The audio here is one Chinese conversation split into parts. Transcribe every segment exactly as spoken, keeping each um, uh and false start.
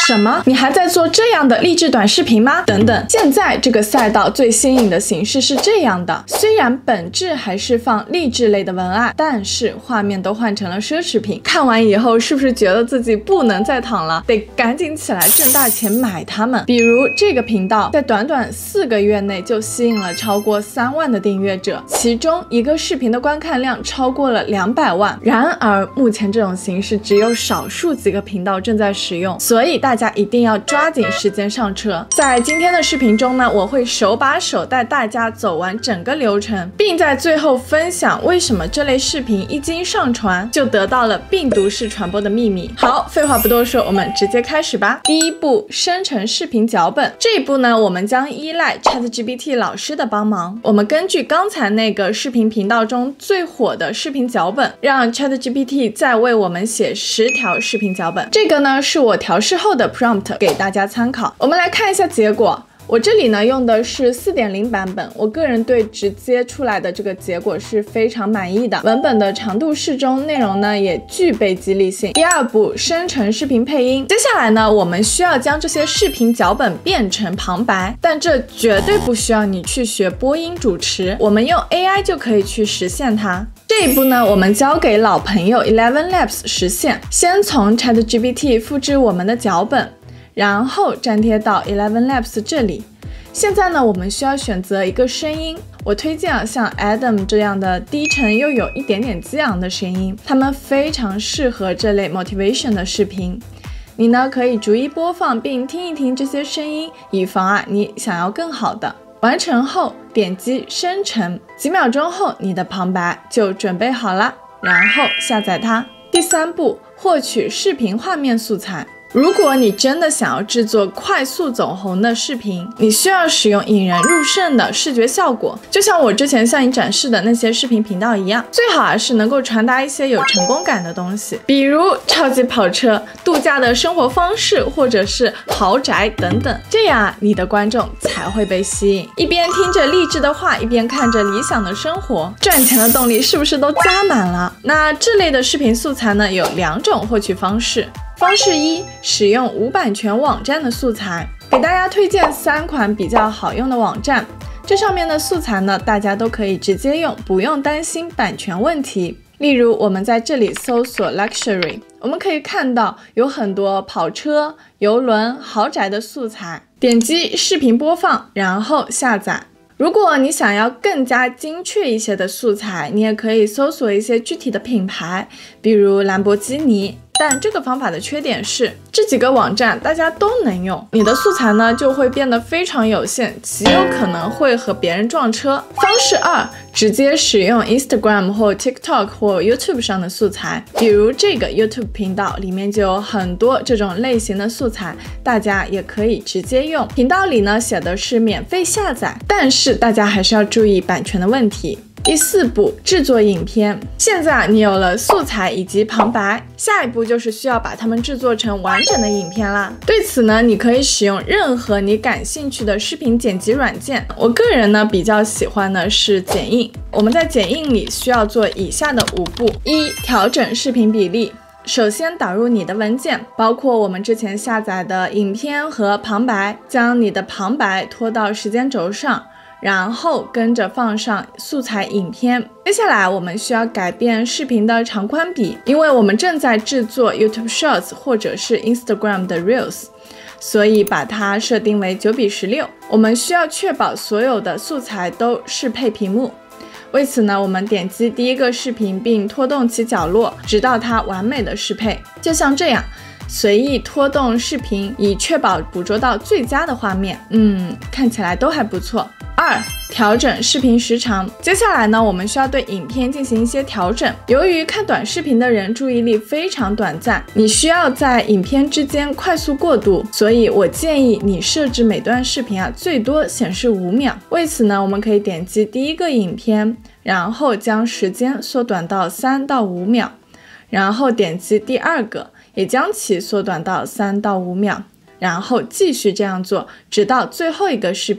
什么？你还在做这样的励志短视频吗？等等。现在这个赛道最新颖的形式是这样的，虽然本质还是放励志类的文案，但是画面都换成了奢侈品。看完以后是不是觉得自己不能再躺了，得赶紧起来挣大钱买它们？比如这个频道在短短四个月内就吸引了超过三万的订阅者，其中一个视频的观看量超过了两百万。然而目前这种形式只有少数几个频道正在使用，所以大家一定要抓紧时间上车。在今天的视频中呢，我会手把手带大家走完整个流程，并在最后分享为什么这类视频一经上传就得到了病毒式传播的秘密。好，废话不多说，我们直接开始吧。第一步，生成视频脚本。这一步呢，我们将依赖 ChatGPT 老师的帮忙。我们根据刚才那个视频频道中最火的视频脚本，让 ChatGPT 再为我们写十条视频脚本。这个呢，是我调试后的 prompt， 给大家参考。我们来看一下结果。我这里呢用的是 四点零 版本，我个人对直接出来的这个结果是非常满意的。文本的长度适中，内容呢也具备激励性。第二步，生成视频配音。接下来呢，我们需要将这些视频脚本变成旁白，但这绝对不需要你去学播音主持，我们用 A I 就可以去实现它。这一步呢，我们交给老朋友 Eleven Labs 实现。先从 ChatGPT 复制我们的脚本，然后粘贴到 Eleven Labs 这里。现在呢，我们需要选择一个声音。我推荐啊，像 Adam 这样的低沉又有一点点激昂的声音，他们非常适合这类 motivation 的视频。你呢，可以逐一播放并听一听这些声音，以防啊你想要更好的。完成后点击生成，几秒钟后你的旁白就准备好了，然后下载它。第三步，获取视频画面素材。如果你真的想要制作快速走红的视频，你需要使用引人入胜的视觉效果，就像我之前向你展示的那些视频频道一样，最好还是能够传达一些有成功感的东西，比如超级跑车、度假的生活方式，或者是豪宅等等，这样你的观众才会被吸引。一边听着励志的话，一边看着理想的生活，赚钱的动力是不是都加满了？那这类的视频素材呢，有两种获取方式。方式一，使用无版权网站的素材。给大家推荐三款比较好用的网站，这上面的素材呢，大家都可以直接用，不用担心版权问题。例如，我们在这里搜索 luxury， 我们可以看到有很多跑车、游轮、豪宅的素材。点击视频播放，然后下载。如果你想要更加精确一些的素材，你也可以搜索一些具体的品牌，比如兰博基尼。但这个方法的缺点是，这几个网站大家都能用，你的素材呢就会变得非常有限，极有可能会和别人撞车。方式二，直接使用 Instagram 或 TikTok 或 YouTube 上的素材，比如这个 YouTube 频道里面就有很多这种类型的素材，大家也可以直接用。频道里呢写的是免费下载，但是大家还是要注意版权的问题。第四步，制作影片。现在你有了素材以及旁白，下一步就是需要把它们制作成完整的影片啦。对此呢，你可以使用任何你感兴趣的视频剪辑软件。我个人呢比较喜欢的是剪映。我们在剪映里需要做以下的五步：一、调整视频比例。首先导入你的文件，包括我们之前下载的影片和旁白，将你的旁白拖到时间轴上，然后跟着放上素材影片。接下来我们需要改变视频的长宽比，因为我们正在制作 YouTube Shorts 或者是 Instagram 的 Reels， 所以把它设定为九比十六。我们需要确保所有的素材都适配屏幕。为此呢，我们点击第一个视频并拖动其角落，直到它完美的适配，就像这样。随意拖动视频，以确保捕捉到最佳的画面。嗯，看起来都还不错。二、调整视频时长。接下来呢，我们需要对影片进行一些调整。由于看短视频的人注意力非常短暂，你需要在影片之间快速过渡，所以我建议你设置每段视频啊最多显示五秒。为此呢，我们可以点击第一个影片，然后将时间缩短到三到五秒，然后点击第二个，也将其缩短到三到五秒，然后继续这样做，直到最后一个视频。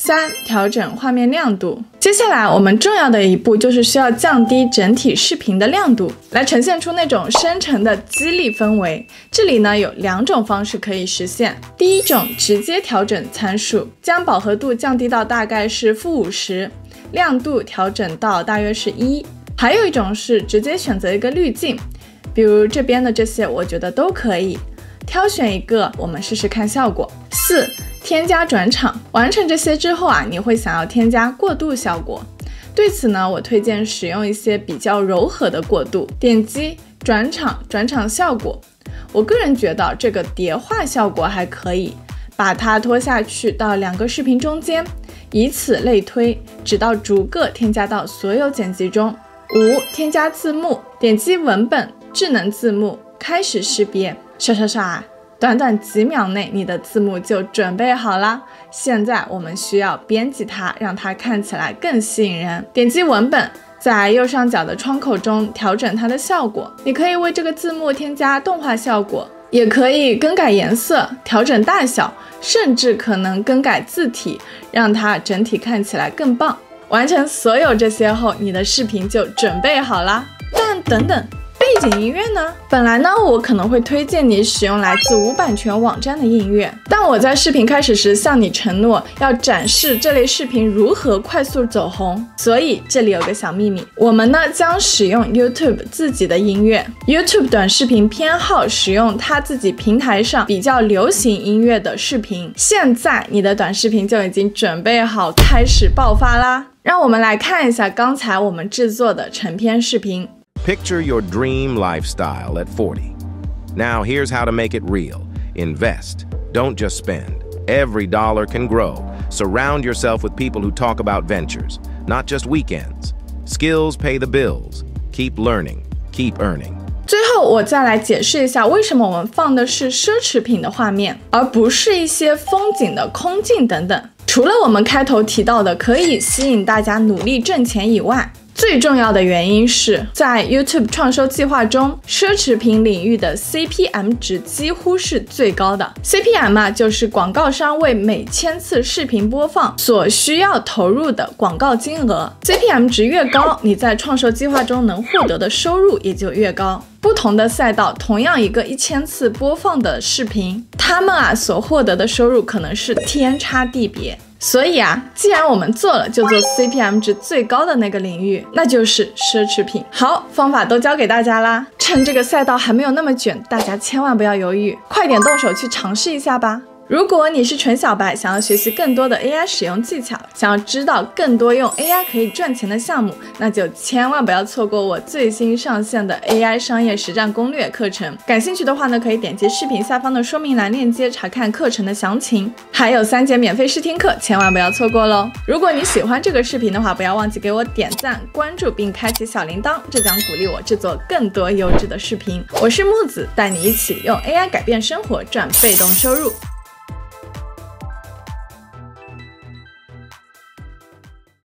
三、调整画面亮度。接下来我们重要的一步就是需要降低整体视频的亮度，来呈现出那种深沉的激励氛围。这里呢有两种方式可以实现。第一种，直接调整参数，将饱和度降低到大概是负五十，亮度调整到大约是一。还有一种是直接选择一个滤镜，比如这边的这些我觉得都可以，挑选一个我们试试看效果。四、添加转场。完成这些之后啊，你会想要添加过渡效果。对此呢，我推荐使用一些比较柔和的过渡。点击转场，转场效果。我个人觉得这个叠画效果还可以，把它拖下去到两个视频中间，以此类推，直到逐个添加到所有剪辑中。五、添加字幕。点击文本，智能字幕，开始识别。刷刷刷，短短几秒内，你的字幕就准备好了。现在我们需要编辑它，让它看起来更吸引人。点击文本，在右上角的窗口中调整它的效果。你可以为这个字幕添加动画效果，也可以更改颜色、调整大小，甚至可能更改字体，让它整体看起来更棒。完成所有这些后，你的视频就准备好啦。但等等，背景音乐呢？本来呢，我可能会推荐你使用来自无版权网站的音乐，但我在视频开始时向你承诺要展示这类视频如何快速走红，所以这里有个小秘密，我们呢将使用 YouTube 自己的音乐。YouTube 短视频偏好使用它自己平台上比较流行音乐的视频。现在你的短视频就已经准备好开始爆发啦！让我们来看一下刚才我们制作的成篇视频。 Picture your dream lifestyle at forty. Now here's how to make it real. Invest. Don't just spend. Every dollar can grow. Surround yourself with people who talk about ventures, not just weekends. Skills pay the bills. Keep learning. Keep earning. 最后我再来解释一下为什么我们放的是奢侈品的画面，而不是一些风景的空镜等等。除了我们开头提到的可以吸引大家努力挣钱以外，最重要的原因是在 YouTube 创收计划中，奢侈品领域的 C P M 值几乎是最高的。C P M 啊，就是广告商为每千次视频播放所需要投入的广告金额。C P M 值越高，你在创收计划中能获得的收入也就越高。不同的赛道，同样一个一千次播放的视频，他们啊所获得的收入可能是天差地别。所以啊，既然我们做了，就做 C P M 值最高的那个领域，那就是奢侈品。好，方法都教给大家啦。趁这个赛道还没有那么卷，大家千万不要犹豫，快点动手去尝试一下吧。如果你是纯小白，想要学习更多的 A I 使用技巧，想要知道更多用 A I 可以赚钱的项目，那就千万不要错过我最新上线的 A I 商业实战攻略课程。感兴趣的话呢，可以点击视频下方的说明栏链接查看课程的详情，还有三节免费试听课，千万不要错过喽！如果你喜欢这个视频的话，不要忘记给我点赞、关注并开启小铃铛，这将鼓励我制作更多优质的视频。我是木子，带你一起用 A I 改变生活，赚被动收入。